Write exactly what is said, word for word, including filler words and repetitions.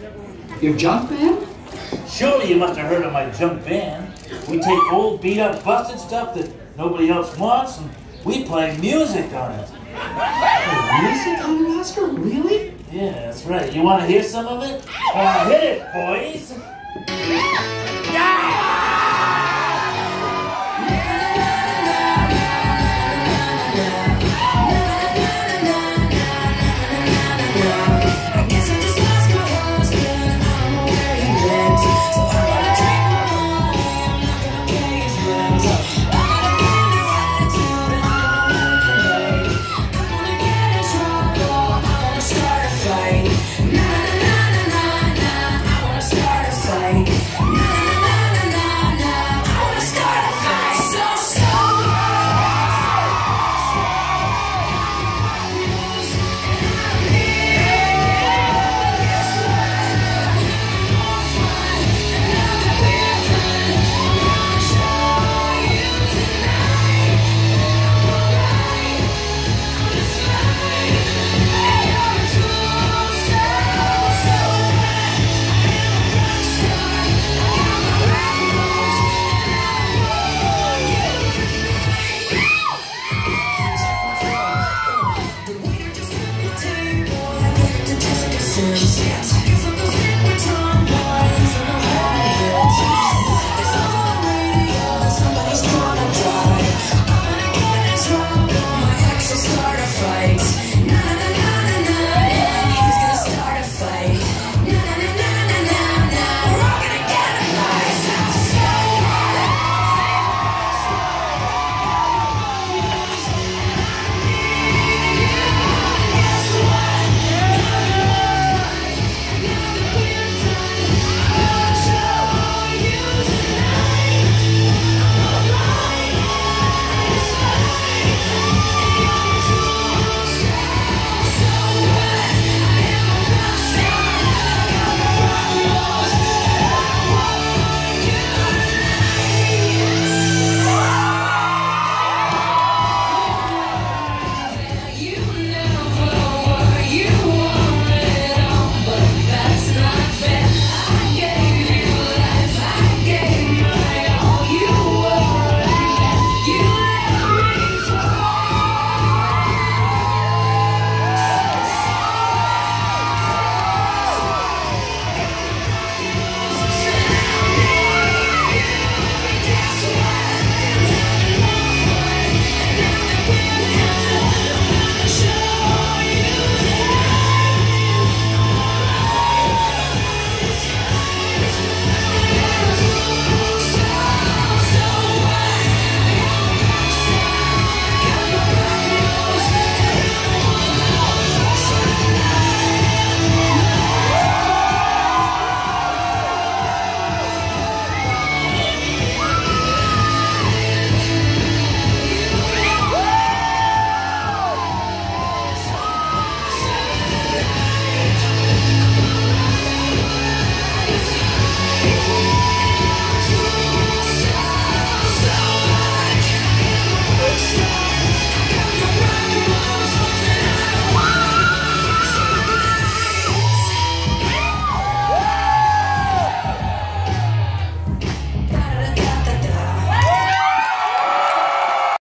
Your junk band? Surely you must have heard of my junk band. We take old, beat-up, busted stuff that nobody else wants, and we play music on it. Music on it, Oscar? Really? Yeah, that's right. You want to hear some of it? Uh, hit it, boys! Yeah!